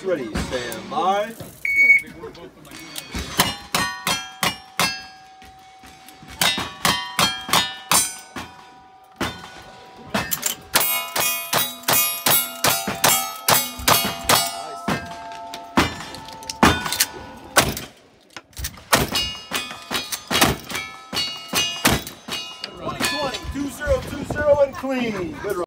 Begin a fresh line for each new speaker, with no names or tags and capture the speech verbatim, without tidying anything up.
ready, stand by. twenty twenty, two zero two zero and clean. Good